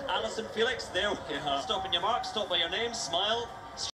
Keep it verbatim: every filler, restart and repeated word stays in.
Alison Felix, there we are. Stop in your mark, stop by your name, smile.